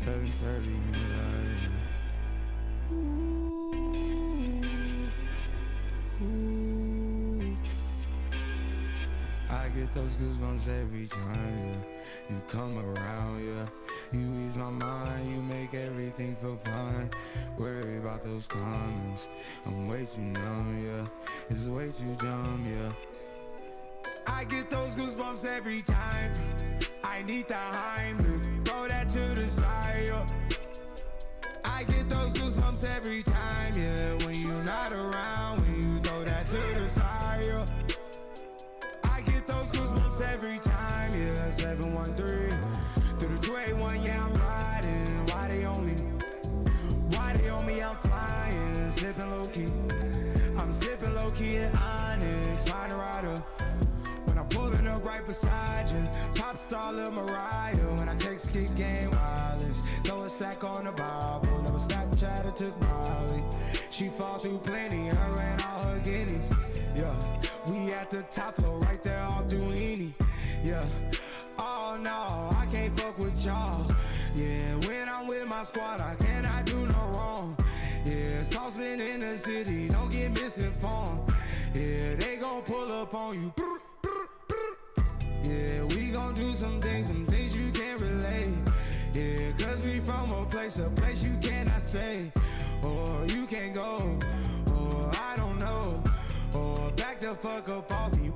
7:30, you lying. Ooh. I get those goosebumps every time, yeah. You come around, yeah. You ease my mind, you make everything feel fine. Worry about those comments, I'm way too numb, yeah. It's way too dumb, yeah. I get those goosebumps every time. I need the Heimlich, throw that to the side, yeah. I get those goosebumps every time, yeah. When you're not around, when you throw that to the side, yeah. I get those goosebumps every time, yeah. 713 through the 281, yeah, I'm riding. Why they on me? Why they on me? I'm flying, sipping low key. I'm sipping low key at Onyx, find a rider. When I'm pulling up right beside you, pop star Lil Mariah. When I text kick game wireless, throw a stack on the Bible. Never Snapchat or took Molly. She fall through plenty, her and all her guineas. Yeah, we at the top floor, right there off Duini. Yeah, oh no, I can't fuck with y'all. Yeah, when I'm with my squad, I cannot do no wrong. Yeah, saucepan in the city, don't get misinformed. Yeah, they gon' pull up on you. Yeah, we gon' do some things you can't relate. Yeah, cause we from a place you cannot stay. Or you can't go, or I don't know. Or back the fuck up off me.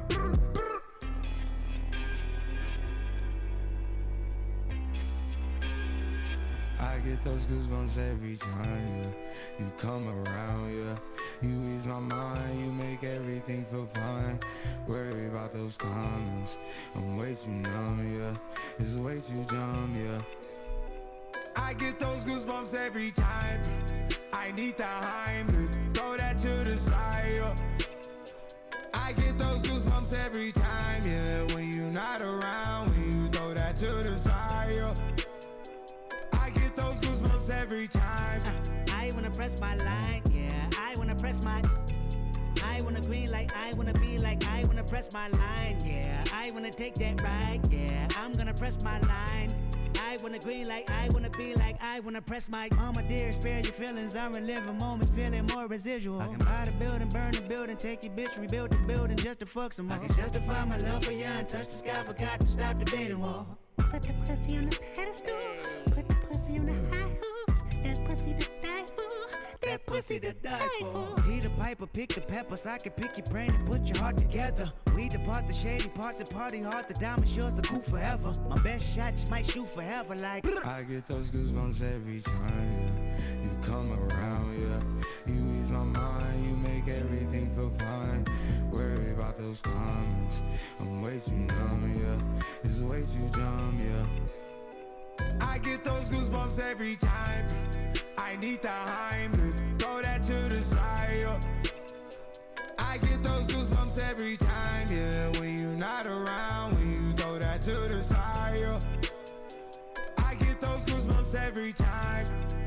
I get those goosebumps every time, yeah. You come around, yeah. You ease my mind, you make everything feel fine. Worry about those comments, I'm way too numb, yeah. It's way too dumb, yeah. I get those goosebumps every time. I need the Heimlich, throw that to the side, yeah. I get those goosebumps every time, yeah. When you're not around, when you throw that to the side, yeah. I get those goosebumps every time. I wanna press my line, yeah. I wanna press my. I wanna green like I wanna be like I wanna press my line, yeah. I wanna take that ride, yeah. I'm gonna press my line. I wanna green like I wanna be like I wanna press my. Mama dear, spare your feelings. I'm reliving moments, feeling more residual. I can buy the building, burn the building, take your bitch, rebuild the building just to fuck some more. I can justify my love for you and touch the sky, forgot to stop the debating wall. Put the pussy on the pedestal, put the pussy on the high horse. That pussy to die for, that pussy to die for. Heat a pipe or pick the peppers, I can pick your brain and put your heart together. We depart the shady parts and party hard, the diamond yours the cool forever. My best shot just might shoot forever like. I get those goosebumps every time, yeah. You come around, yeah. You ease my mind, you make everything feel fine. Worry about those comments, I'm way too numb, yeah. It's way too dumb, yeah. I get those goosebumps every time. I need the Heimlich, throw that to the side, yeah. I get those goosebumps every time, yeah. When you're not around, when you throw that to the side, yeah. I get those goosebumps every time.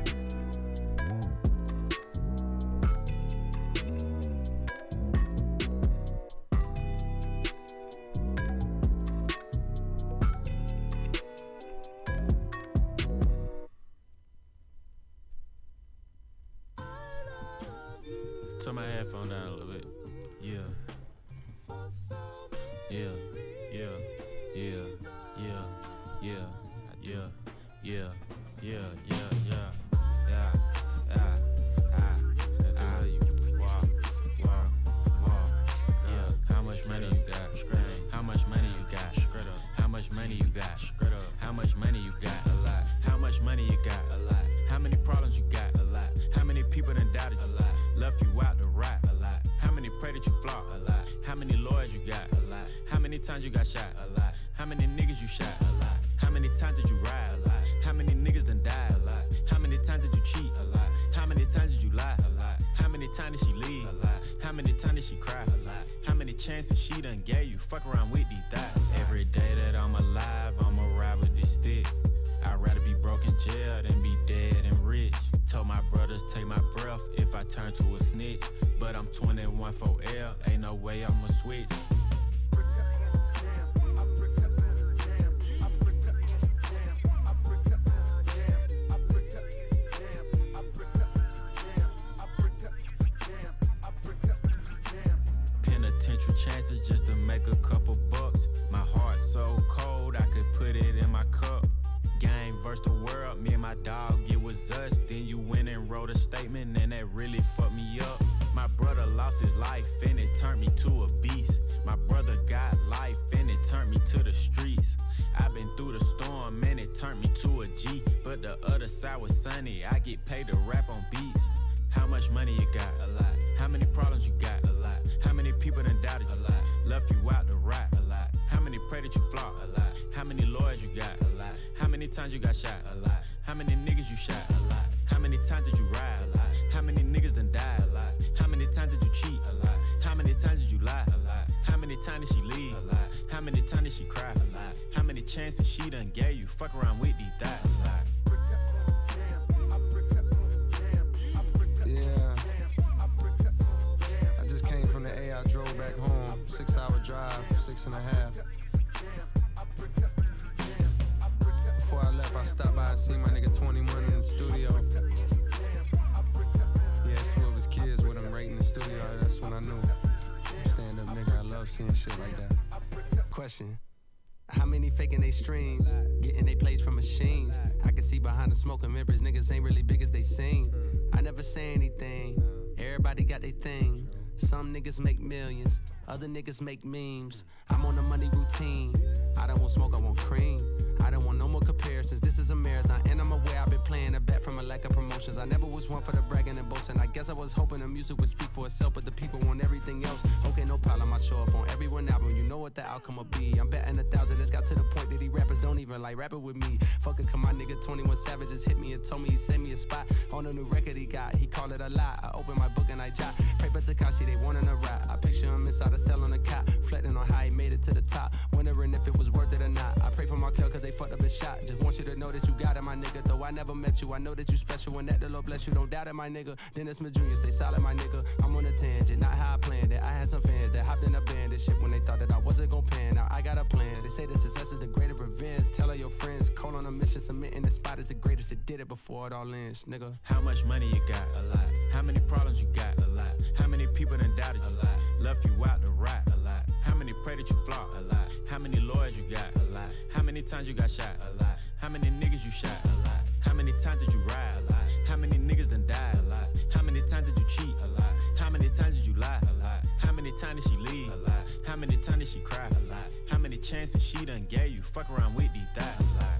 Turn my headphone down a little bit. Yeah. Yeah. Yeah. Yeah. Yeah. Yeah. Yeah. Yeah. Yeah. Yeah. Yeah. Yeah. How much money you got? How much money you got? How much money you got? How much money you got? A lot. How much money you got? A lot. How many problems you got? A lot. How many people done doubted you? A lot. Left you out to rot? A lot. How many pray that you flop? A lot. How many lawyers you got? A lot. How many times you got shot? A lot. How many niggas you shot? A lot. How many times did you ride? A lot. How many niggas done died? A lot. How many times did you cheat? A lot. How many times did you lie? A lot. How many times did she leave? A lot. How many times did she cry? A lot. How many chances she done gave you? Fuck around with these thighs. Every day that I'm alive, I'ma ride with this stick. I'd rather be broke in jail than be dead and rich. Told my brothers take my breath if I turn to a snitch. But I'm 21 for L, ain't no way I'ma switch. sky was sunny. I get paid to rap on beats. How much money you got? A lot. How many problems you got? A lot. How many people done doubted you? A lot. Left you out to rap? A lot. How many pray that you flop? A lot. How many lawyers you got? A lot. How many times you got shot? A lot. How many niggas you shot? A lot. How many times did you ride? A lot. How many niggas done died? A lot. How many times did you cheat? A lot. How many times did you lie? A lot. How many times did she leave? A lot. How many times did she cry? A lot. How many chances she done gave you? Fuck around with these thighs? A lot. Yeah, I just came from the A, I drove back home, 6-hour drive, 6.5. Before I left, I stopped by and see my nigga 21 in the studio. He had 2 of his kids with him right in the studio, that's when I knew. Stand up nigga, I love seeing shit like that. Question. How many faking they streams, getting they plays from machines? I can see behind the smoke and mirrors, niggas ain't really big as they seem. I never say anything, everybody got their thing. Some niggas make millions, other niggas make memes. I'm on a money routine, I don't want smoke, I want cream. I don't want no more comparisons, this is a marathon. And I'm aware I've been playing a bet from a lack of promotions. I never was one for the bragging and boasting. I guess I was hoping the music would speak for itself, but the people want everything else. Okay, no problem, I show up on every one album, you know what the outcome will be. I'm betting 1,000, it's got to the point that these rappers don't even like rapping with me. Fuck it, come my nigga 21 Savage just hit me and told me he sent me a spot on a new record he got. He called it a lie, I open my book and I jot. Pray for Tekashi, they wanting a rap. I picture him inside a cell on a cot, reflecting on how he made it to the top, wondering if it was worth it or not. I pray for Markel cause they fucked up his shot. Just want you to know that you got it, my nigga. Though I never met you, I know that you special and that the Lord bless you. Don't doubt it, my nigga. Dennis Smith Jr., stay solid, my nigga. I'm on a tangent, not how I planned it. I had some fans that hopped in a band and shit when they thought that I wasn't gon' pan. Now I got a plan. They say the success is the greater revenge. Tell all your friends, call on a mission, submitting the spot is the greatest that did it before it all ends, nigga. How much money you got? A lot. How many problems you got? A lot. How many people done doubted you? A lot. Left you out to rap? A lot. How many pray that you flop? A lot. How many lawyers you got? A lot. How many times you got shot? A lot. How many niggas you shot? A lot. How many times did you ride? A lot. How many niggas done died? A lot. How many times did you cheat? A lot. How many times did you lie? A lot. How many times did she leave? A lot. How many times did she cry? A lot. How many chances she done gave you? Fuck around with these thighs? A lot.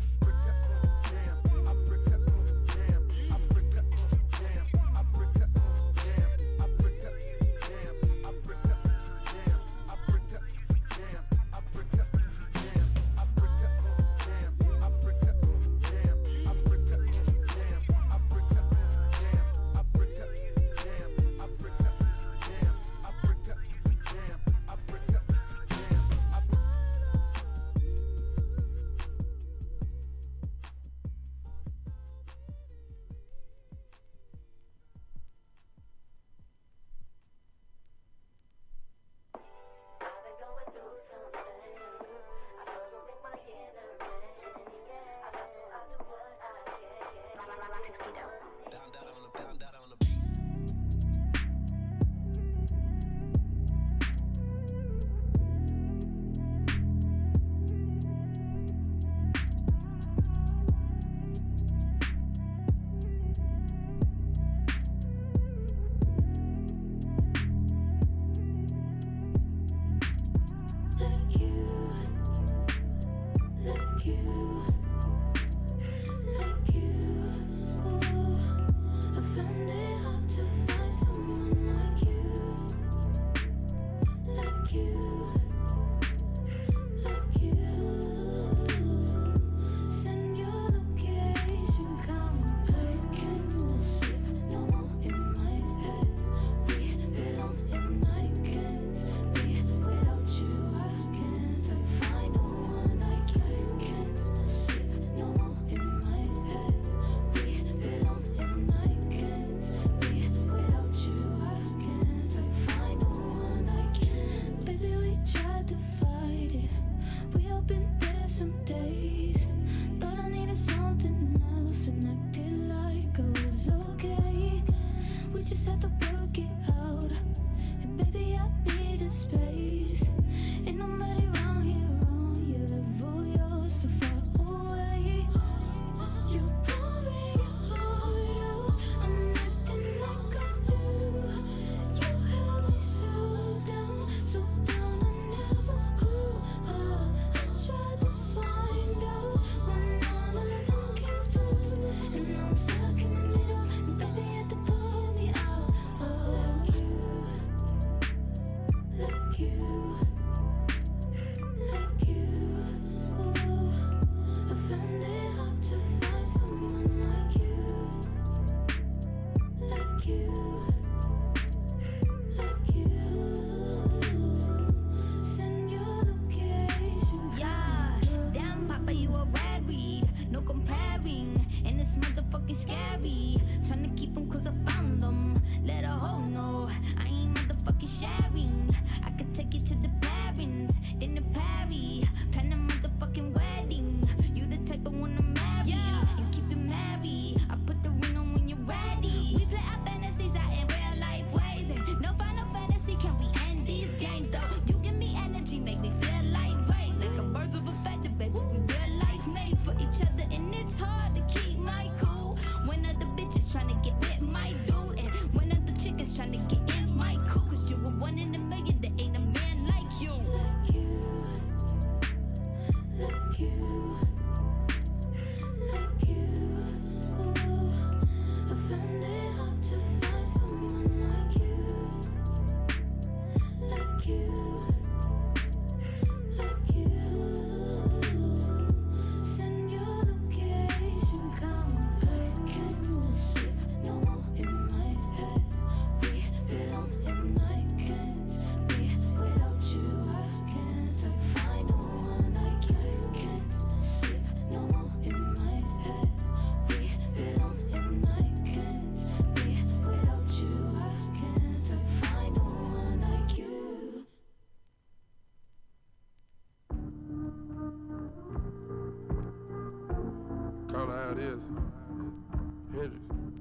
Call it how it is. Hendrix.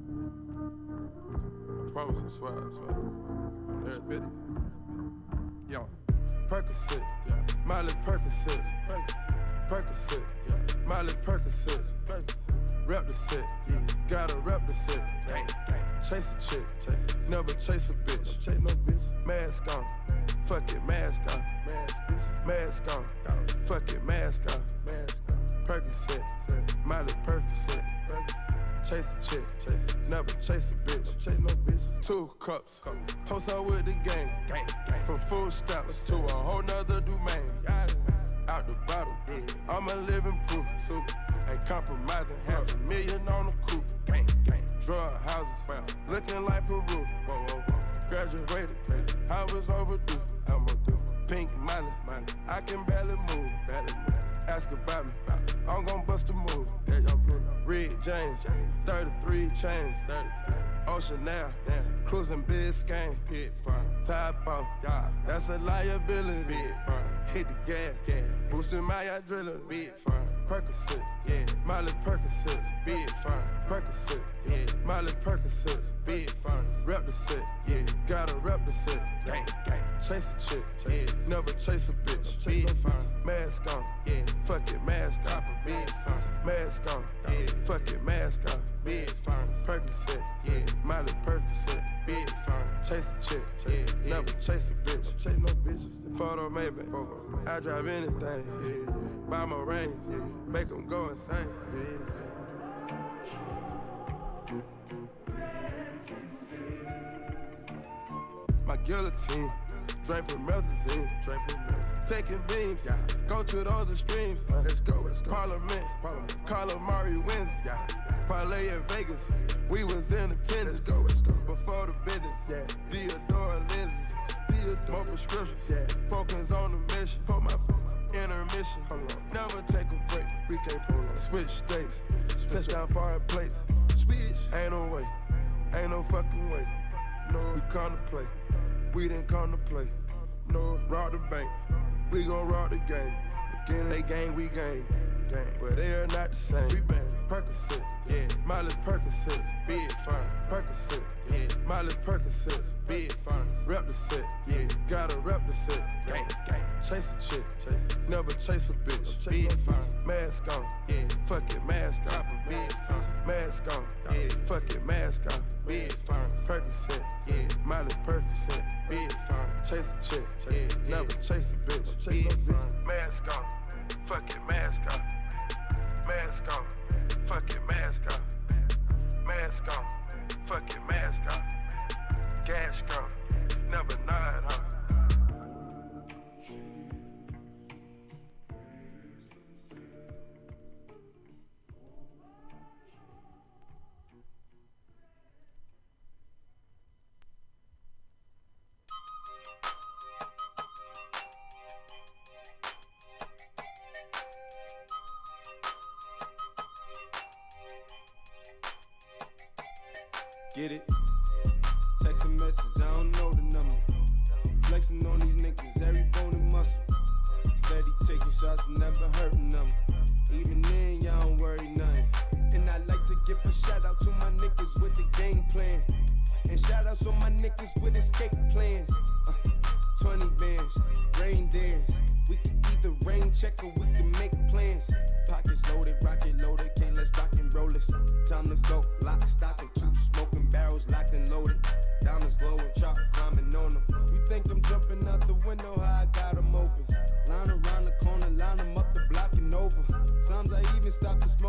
I promise you, swear. On every bit. Yo, Percocet, Miley Percocet, Percocet, Miley Percocet, rep the set, gotta rep the set. Chase a chick, never chase a bitch. Chase no bitch. Mask on, fuck it, mask on. Mask on, fuck it, mask on. Percocet, Miley Percocet. Chase a chick, never chase a bitch. Chase no bitch. 2 cups, toast her with the gang. From food stamps to a whole nother domain. Out the bottom, I'm a living proof. Ain't compromising, $500,000 on the coupe. Drug houses, looking like Peru. Graduated, I was overdue. Pink Miley, I can barely move. Ask about me, I'm gon' bust a move. Red James, 33 chains. Ocean now, cruising Biscayne. Top off, that's a liability. Hit the gas, boosting my adrenaline. Percocet, Miley Percocet, big firm. Percocet, Miley Percocet, big firm. Rep the set, gotta rep the set. Chase a chick, never chase a bitch. Big firm. Mask on, fuck it, mask on. Big firm. Mask on, fuck it, mask on. Big firm. Percocet, Miley Percocet, big firm. Chase a chick, never chase a bitch. Chase no bitches. Photo maybe, I drive anything. Buy my range, make them go insane. My guillotine, drink promethazine, taking beams, go to those extremes. Let's go. Parliament, Calamari wins, parlay in Vegas, we was in attendance. Let's go. Before the business, Deodora lenses, more prescriptions, focus on the mission. Put my intermission, never take a break. We can't pull on. Switch states, touchdown foreign plates. Switch, ain't no way, ain't no fucking way. No, we come to play, we didn't come to play. No, rob the bank, we gon' rob the game. Again, they gang, we gang. But they are not the same. Percocet, Miley Percocet, big firm. Percocet, Miley Percocet, big firm. Rep the set, gotta rep the set. Chase a chick, never chase a bitch. Big firm. Mask on, fuck it, mask on. Big firm. Mask on, fuck it, mask on. Big firm. Percocet, Miley Percocet, big firm. Chase a chick, never chase a bitch. Big firm. Mask on, fuck it, mask on. Mask on, fuck it, mask on. Mask on, fuck it, mask on. Gas gone, never nod, huh? Get it? Text a message, I don't know the number. Flexing on these niggas, every bone and muscle. Steady taking shots, never hurting them. Even then, y'all don't worry nothing. And I like to give a shout out to my niggas with the game plan. And shout outs on my niggas with escape plans. 20 bands, rain dance. We can either rain check or we can make plans. Pockets loaded, rocket loaded, okay, let's rock and roll this. Time to go, lock, stock, and 2 smoking barrels locked and loaded. Diamonds glowing, chalk climbing on them. You think I'm jumping out the window, how I got them open. Line around the corner, line them up the block and over.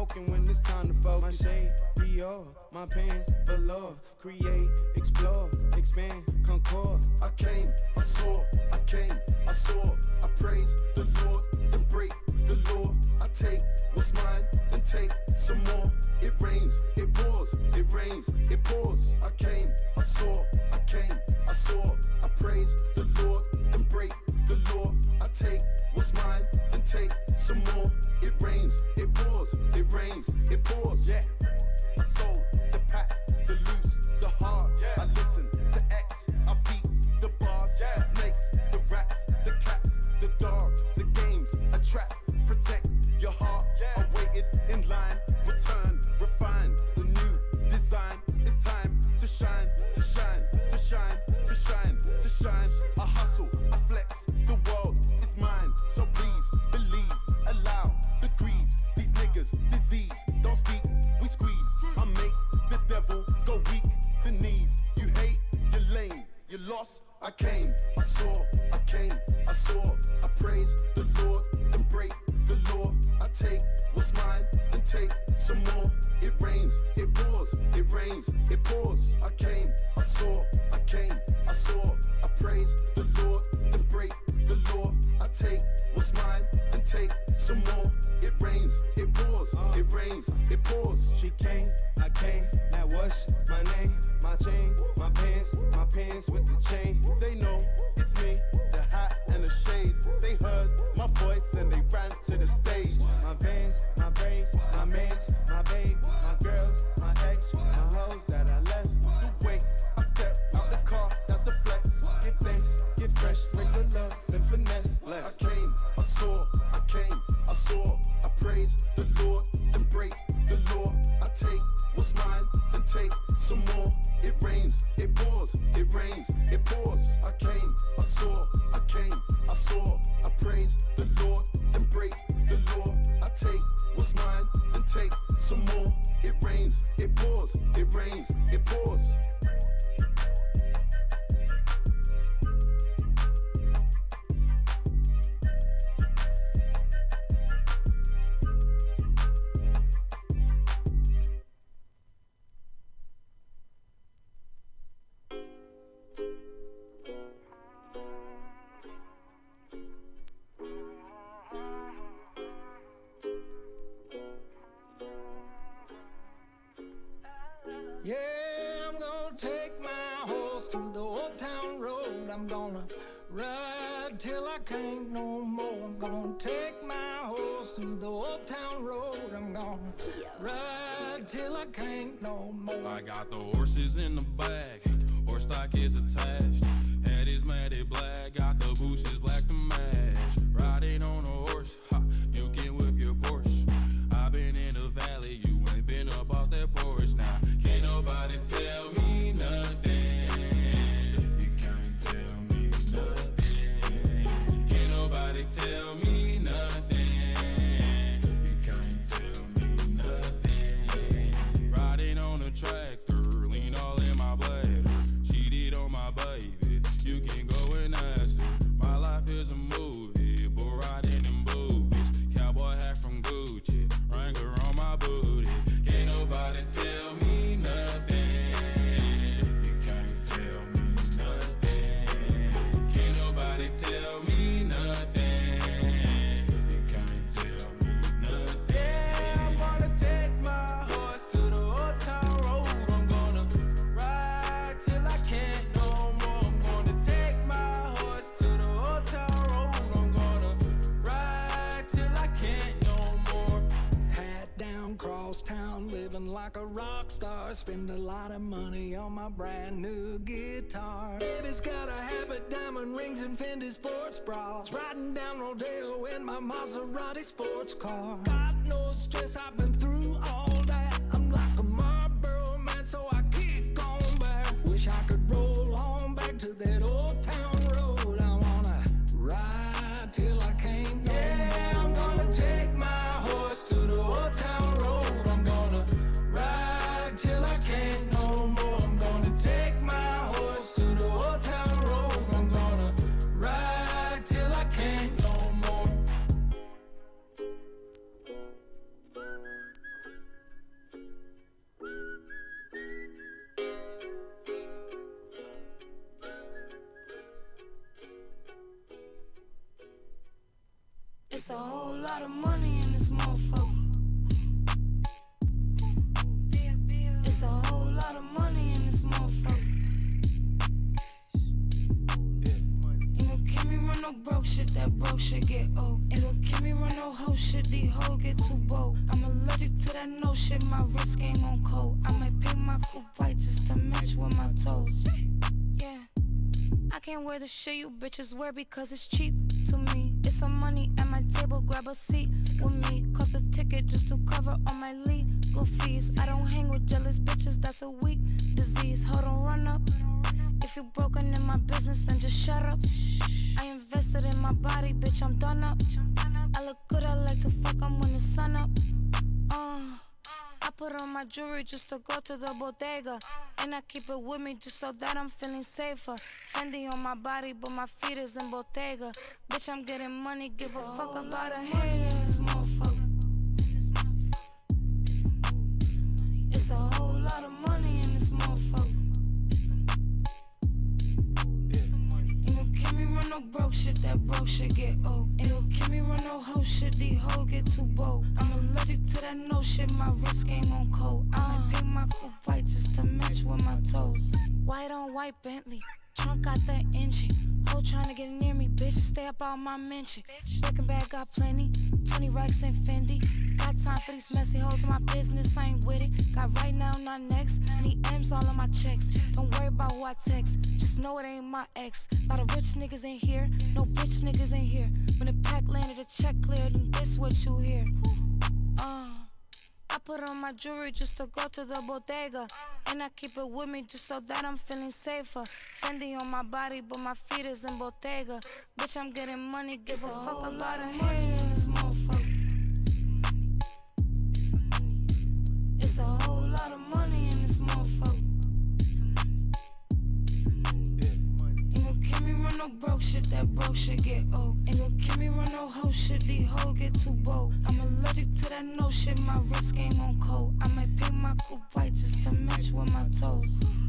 smoking when it's time to focus. My shade, Dior, my pants, below. Create, explore, expand, concord. I came, I saw, I came, I saw. I praise the Lord, then break the law. I take what's mine, then take some more. It rains, it pours, it rains, it pours. I came, I saw, I came, I saw. I praise the Lord, then break the law. I take what's mine, then take some more. It rains, it pours, it rains, it pours. Yeah, I sold the pack, the loose, the hard. Yeah. I listen to X, I beat the bars. Yeah. The snakes, the rats, the cats, the dogs, the games. I trap, protect your heart. Yeah. I waited in line, return, refine the new design. It's time to shine, to shine, to shine, to shine, to shine. I hustle, I flex, the world is mine. So please believe, allow the grease. These niggas, disease, don't speak, we squeeze. I make the devil go weak, the knees. You hate, you're lame, you lost. I came, I saw, I came, I saw. I praise the Lord, then break the law. I take what's mine, then take some more. It rains, it pours, it rains, it pours. I came, I saw, I came, I saw. I praise the Lord, then break the law. I take what's mine, then take some more. It rains, it pours, it rains, it pours. She came, I came, now what's my name? My chain, my pants with the chain. They know it's me, the hat and the shades. They heard my voice and they ran to the stage. My vans, my braids, my mans, my babe, my girls, my ex, my hoes that I left. The way I step out the car, that's a flex. Give thanks, get fresh, raise the love, then finesse. Less. I came, I saw, I came, I saw. I praise the Lord, then break the law. I take what's mine, then take some more. It rains, it pours, it rains, it pours. I came, I saw, I came, I saw. I praise the Lord, then break the law. I take what's mine, then take some more. It rains, it pours, it rains, it pours. Yeah, I'm gonna take my horse to the old town road. I'm gonna ride till I can't no more. I'm gonna take my horse to the old town road. I'm gonna ride till I can't no more. I got the horses in the bag, horse stock is attached. Head is matted black, got the bushes black to match. Riding on a horse, ha, you can whip your Porsche. I've been in the valley, you ain't been up off that porch now. Can't nobody tell me nothing. You can't tell me nothing. Can't nobody tell me nothing. You can't tell me nothing. Riding on a tractor, lean all in my bladder. Cheated on my baby, you can go and ask her. My life is a movie, bull riding in boobies. Cowboy hat from Gucci, Wrangler on my booty. Can't nobody tell me nothing. You can't tell me nothing. Can't nobody tell me nothing. You can't tell me nothing. Yeah, I'm gonna take my horse to the old town road. I'm gonna ride till I can't no more. I'm gonna take my horse to the old town road. I'm gonna ride till I can't no more. Hat down, cross town, living like a rock star. Spend a lot of money on my brand new guitar. Baby's got a habit, diamond rings and Fendi sports bras. Riding down Rodeo in my Maserati sports car. Got no stress, I've been through all that. I'm like a Marlboro man, so I kick on back. Wish I could roll on back to that old town road. I wanna ride till I can't no Yeah, more. I'm gonna take my horse to the old town road. I'm gonna ride till I can't no more. I'm gonna take my horse to the old town road. I'm gonna ride till I can't no more. lot of money in this motherfucker. It's a whole lot of money in this motherfucker. Ain't gon' keep me run no broke shit, that broke shit get old. Ain't gon' keep me run no hoe shit, these hoes get too bold. I'm allergic to that no shit, my wrist game on cold. I might paint my coupe white just to match with my toes. Yeah, I can't wear the shit you bitches wear because it's cheap to me. It's some money at my table, grab a seat with me. Cost a ticket just to cover all my legal fees. I don't hang with jealous bitches, that's a weak disease. Hold on, run up. If you broken in my business, then just shut up. I invested in my body, bitch, I'm done up. I look good, I like to fuck 'em when the sun up. I put on my jewelry just to go to the bodega. And I keep it with me just so that I'm feeling safer. Fendi on my body, but my feet is in Bottega. Bitch, I'm getting money, give a fuck about a hater in this motherfucker. It's a whole lot of money in this motherfucker. Ain't gon' keep me run no broke shit, that broke shit get old. Ain't gon' keep me run no hoe shit, these hoes get too bold. I'm allergic to that no shit, my wrist game on cold. I might paint my coupe white just to match with my toes. White on white Bentley, trunk got the engine. Hoe tryna get near me, bitch, stay up on my mention. Breaking bag got plenty, 20 racks and Fendi. Got time for these messy hoes in my business, I ain't with it. Got right now, not next, need M's all on my checks. Don't worry about who I text, just know it ain't my ex. Lot of rich niggas in here, no bitch niggas in here. When the pack landed, the check cleared, and this what you hear. I put on my jewelry just to go to the bodega. And I keep it with me just so that I'm feeling safer. Fendi on my body, but my feet is in Bottega. Bitch, I'm getting money, give a fuck about a hater in this motherfucker. It's a whole lot of money in this motherfucker. Ain't gon' keep me run no broke shit, that broke shit get old. Ain't gon' keep me run no hoe shit, these hoes get too bold. I'm allergic to that no shit, my wrist game on cold. I might paint my coupe white just to match with my toes.